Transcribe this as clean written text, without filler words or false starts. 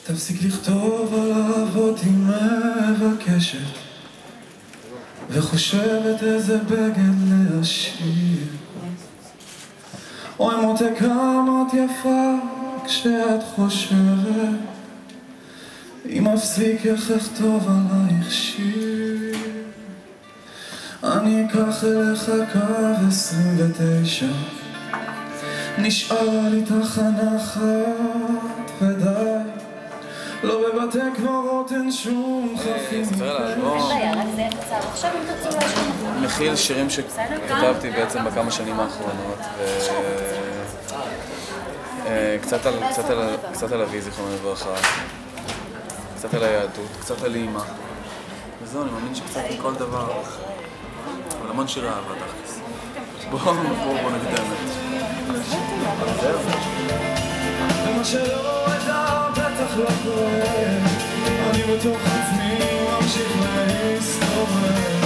תפסיק לכתוב על אהבות היא מבקשת וחושבת איזה בגד להשאיר. אוי מותה כמה את יפה כשאת חושבת אם מפסיק איך אכתוב עלייך שיר. אני אקח אליך קו 29 נשאר לי תחנה אחת ודי לא בבתי קברות אין שום חפים. ספר על האלבום מכיל שירים שכתבתי בעצם בכמה שנים האחרונות קצת על אבי זיכרונו לברכה, קצת על היהדות, קצת על אימא וזהו, אני מאמין שקצת מכל דבר אבל המון שירי אהבה תכלס. בואו נגיד האמת. ומה שלא הייתה בטח לא קורה אני בתוך עצמי ממשיך להסתובב